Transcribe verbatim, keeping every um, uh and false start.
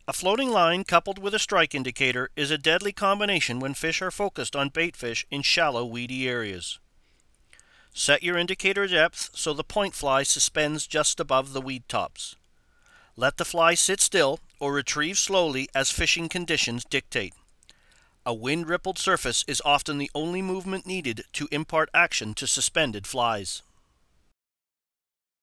A floating line coupled with a strike indicator is a deadly combination when fish are focused on bait fish in shallow, weedy areas. Set your indicator depth so the point fly suspends just above the weed tops. Let the fly sit still or retrieve slowly as fishing conditions dictate. A wind-rippled surface is often the only movement needed to impart action to suspended flies.